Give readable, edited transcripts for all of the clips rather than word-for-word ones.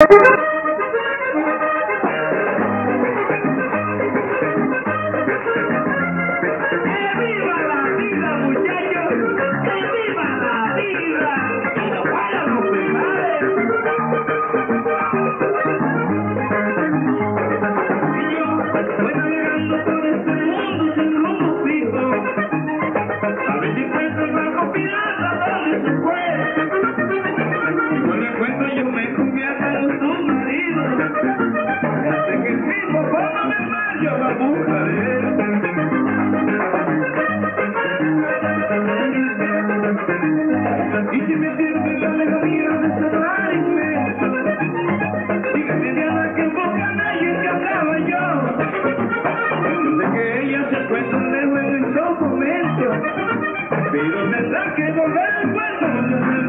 Y si me pierde la alegría de cerrarme, dígame Diana que poca nadie que hablaba yo. De que ella se fue tan lejos en estos momentos, pero tendrá que volver al puerto donde se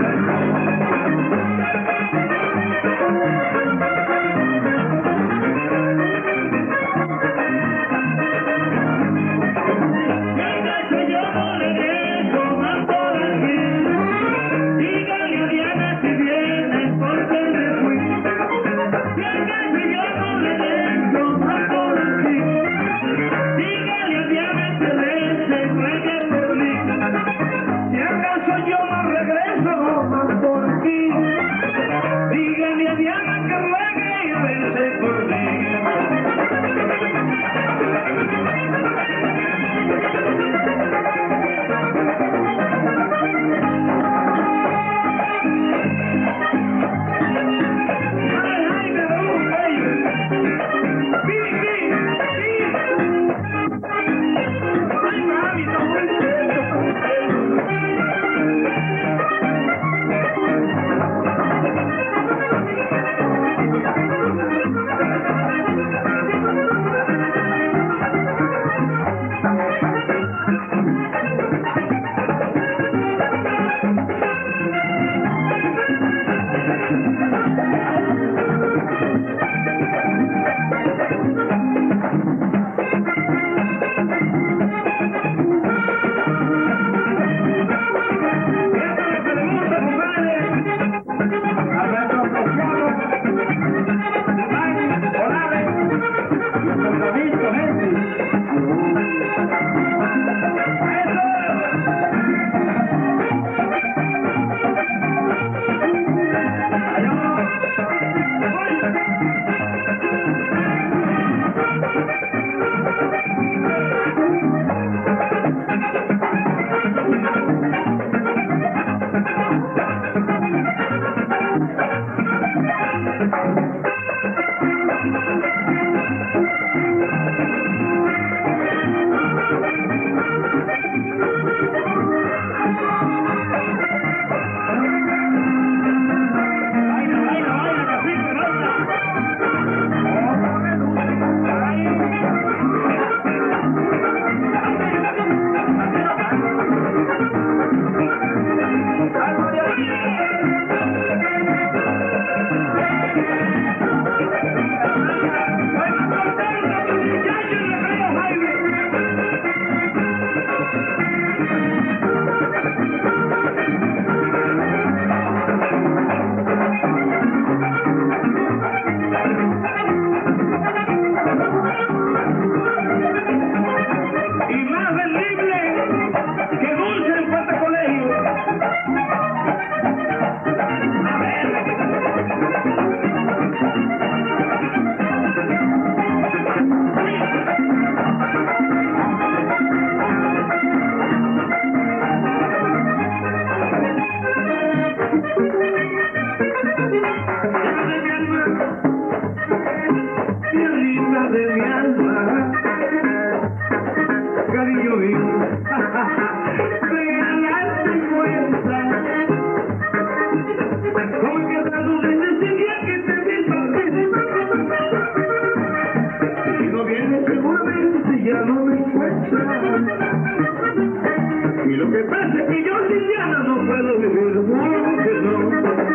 y lo que pasa es que yo sin Diana no puedo vivir, no, que no.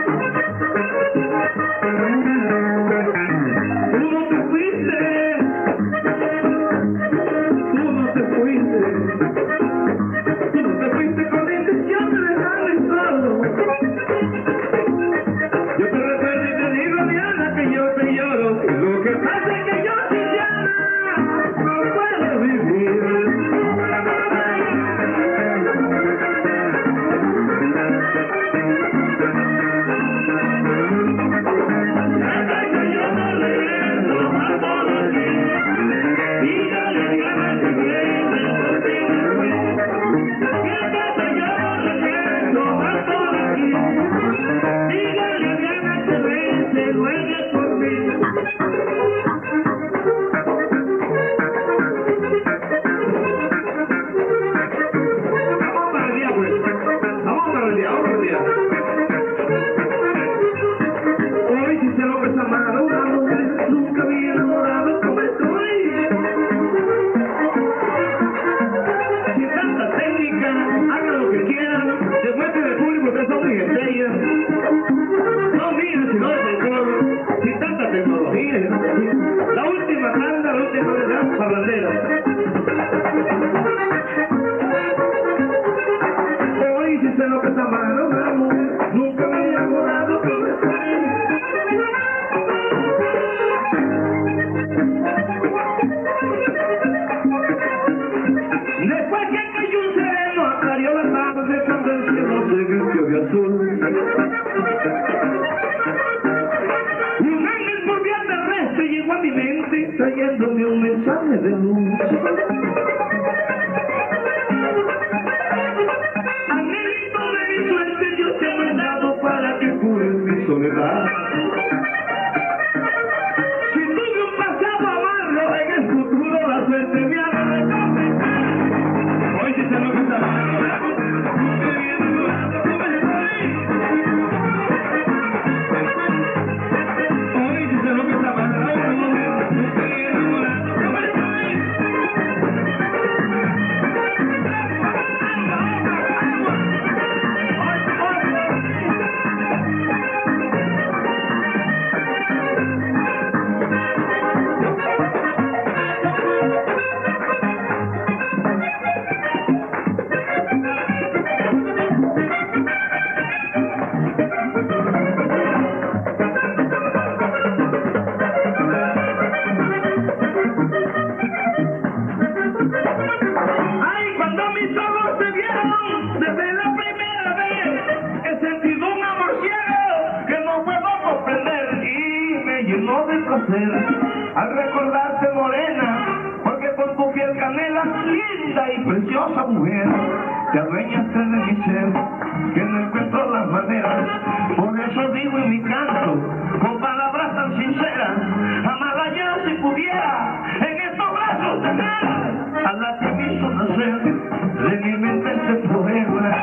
Tú no te fuiste, tú no te fuiste, tú no te fuiste con la intención de dejarme solo. Yo te recuerdo y te digo, Diana, que que pasa es que yo sin Diana no puedo vivir. Hoy si sé lo que es amar a una mujer, nunca había enamorado como estoy. Sin tanta técnica, hagan lo que quieran, demuestren al público que son mis estrellas. No miren sino de folclore, sin tanta tecnología. La última tanda, la última de las parranderas. Hoy si sé lo que es amar a una mujer, nunca me he enamorado como estoy. Después que cayó un sereno, aclarió la tarde cuando el cielo se vistió de azul. Un ángel volvió terrestre llegó a mi mente, trayéndome un mensaje de luz. Angelito de mi suerte, Dios te ha mandado para que cures mi soledad. Si tuve un pasado amargo, en el futuro la suerte me ha dado. Hoy sí se lo que está mal. Hoy sí sé lo que está mal. Ay, cuando mis ojos se vieron desde la primera vez, he sentido un amor ciego que no puedo comprender y me llenó de placer al recordarte morena, porque con tu piel canela, linda y preciosa mujer, te adueñaste de mi ser, que no encuentro las maneras. Por eso digo en mi canto, con palabras tan sinceras, amarla ya si pudiera, en estos brazos tener a la que me hizo nacer de mi mente este poema.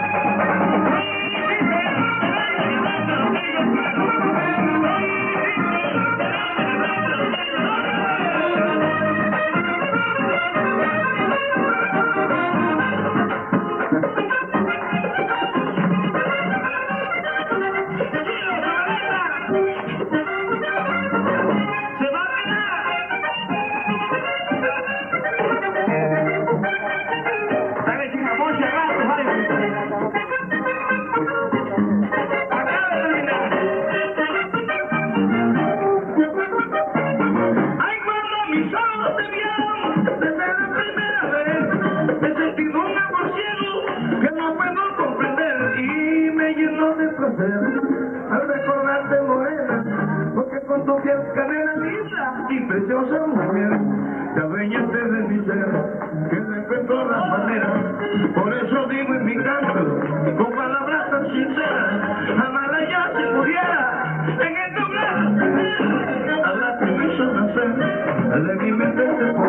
Al recordarte morena, porque con tu piel canela linda y preciosa mujer, te adueñaste de mi ser, que no encuentro las maneras. Por eso digo en mi canto, con palabras tan sinceras, amarla ya si pudiera, en estos brazos, a la que me hizo nacer, de mi mente